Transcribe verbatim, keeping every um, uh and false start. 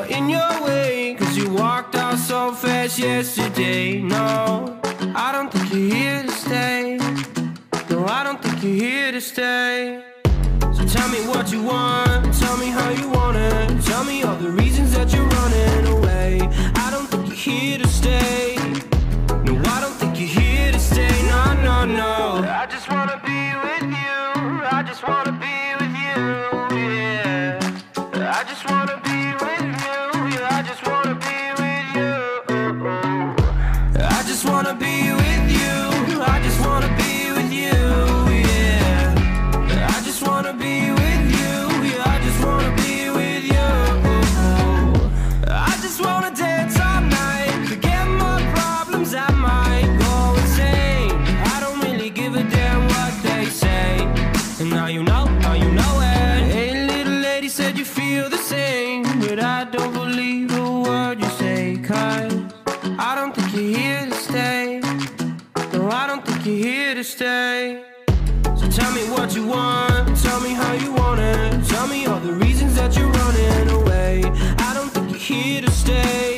you're in your way, cause you walked out so fast yesterday. No, I don't think you're here to stay. No, I don't think you're here to stay. So tell me what you want, tell me how you want it. Tell me all the reasons that you're running away. I don't think you're here to stay. No, I don't think you're here to stay. No, no, no. I just wanna be with you. I just wanna be with you, yeah. I just wanna be with you. Yeah, I just wanna be with you. I just wanna be with you. I just wanna be with you, yeah. I just wanna be with you. Yeah, I just wanna be with you. I just wanna dance all night, forget my problems, I might go insane. I don't really give a damn what they say. And now you know, now you know it. Hey, little lady said you feel the same, but I don't believe a word you say, cause I don't think you're here to stay. No, I don't think you're here to stay. So tell me what you want, tell me how you want it. Tell me all the reasons that you're running away. I don't think you're here to stay.